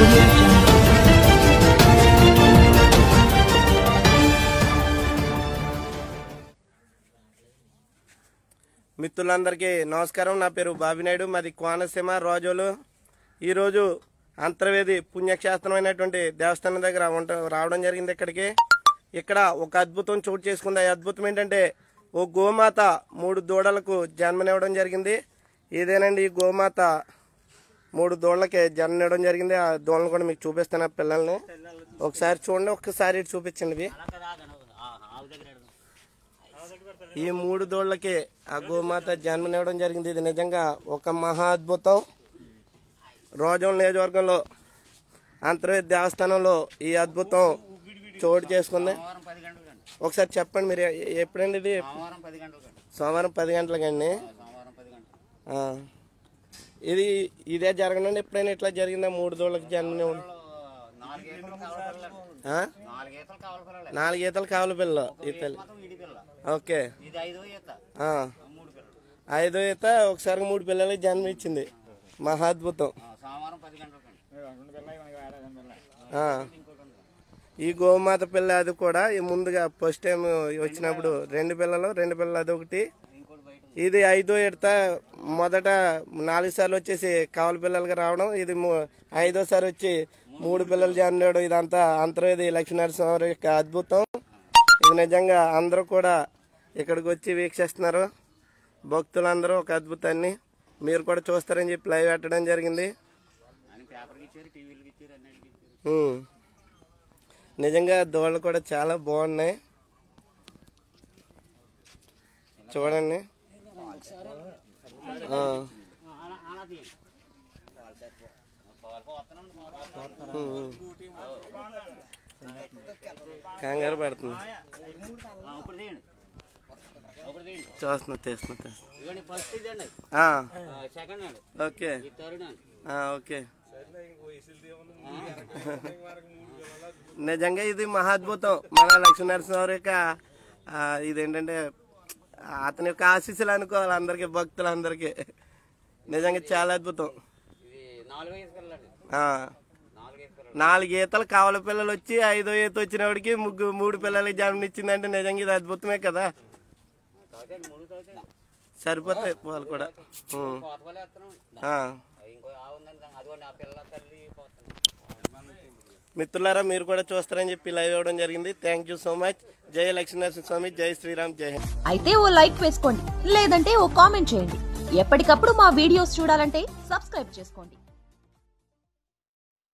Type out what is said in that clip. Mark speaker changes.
Speaker 1: మిత్రులందరికీ నమస్కారం. నా పేరు బాబినాయుడు, మాది కోనసీమ రోజోలు. ఈరోజు అంతర్వేది పుణ్యక్షేత్రమైనటువంటి దేవస్థానం దగ్గర రావడం జరిగింది. ఇక్కడ ఒక అద్భుతం చోటు చేసుకుంది. ఆ అద్భుతం ఏంటంటే ఓ గోమాత 3 దూడలకు జన్మనివ్వడం జరిగింది. ఇదేనండి ఈ గోమాత 3 దూడలకి జన్మనివ్వడం జరిగింది. ఆ దూడలను కూడా మీకు చూపిస్తాను. ఆ పిల్లల్ని ఒకసారి చూడండి, ఒక్కసారి చూపించండి. ఈ 3 దూడలకి ఆ గోమాత జన్మనివ్వడం జరిగింది. ఇది నిజంగా ఒక మహా అద్భుతం. రోజోలు నియోజకవర్గంలో అంతర్వేది దేవస్థానంలో ఈ అద్భుతం చోటు చేసుకుంది. ఒకసారి చెప్పండి మీరు, ఎప్పుడండి ఇది? సోమవారం 10 గంటలకండి. ఇదే జరగనండి, ఎప్పుడైనా ఇట్లా జరిగిందా? 3 దూడలకి జన్మనివ్వడం. 4 ఈతలు కావాలి పిల్లలు. ఈ పిల్ల ఓకే, 5వ ఈత ఒకసారి 3 పిల్లలకి జన్మ ఇచ్చింది. మహాద్భుతం. ఈ గోమాత పిల్ల అది కూడా ముందుగా ఫస్ట్ టైం వచ్చినప్పుడు 2 పిల్లలు అదొకటి. ఇది 5వ ఈత. మొదట 4 సార్లు వచ్చేసి కావలి పిల్లలకి రావడం, ఇది 5వసారి వచ్చి 3 పిల్లలు జన్మనివ్వడం. ఇదంతా అంతర్వేది లక్ష్మీనరసింహ యొక్క అద్భుతం. ఇది నిజంగా అందరూ కూడా ఇక్కడికి వచ్చి వీక్షిస్తున్నారు. భక్తులందరూ ఒక అద్భుతాన్ని మీరు కూడా చూస్తారని చెప్పి లైవ్ పెట్టడం జరిగింది. నిజంగా దోళ్ళు కూడా చాలా బాగున్నాయి, చూడండి. కంగారు పడుతుంది. చూస్తున్నా, తీస్తున్నా. Okay okay. నిజంగా ఇది మహాద్భుతం. మన లక్ష్మీనరసింహ యొక్క ఇదేంటంటే అతని యొక్క ఆశీస్సులు అనుకోవాలి అందరికి, భక్తులందరికీ. నిజంగా చాలా అద్భుతం. 4 ఈతలు కావల పిల్లలు వచ్చి 5వ ఈత వచ్చినప్పటికి 3 పిల్లలకి జన్మనిచ్చిందంటే నిజంగా ఇది అద్భుతమే కదా. సరిపోతాయి వాళ్ళు కూడా. మిత్రులారా, మీరు కూడా చూస్తారని చెప్పి లైవ్ ఇవ్వడం జరిగింది. Thank you so much. జై లక్ష్మీనరసింహ స్వామి, జై శ్రీరామ్, జై హింద్.
Speaker 2: అయితే ఓ లైక్ వేసుకోండి, లేదంటే ఓ కామెంట్ చేయండి. ఎప్పటికప్పుడు మా వీడియోస్ చూడాలంటే సబ్స్క్రైబ్ చేసుకోండి.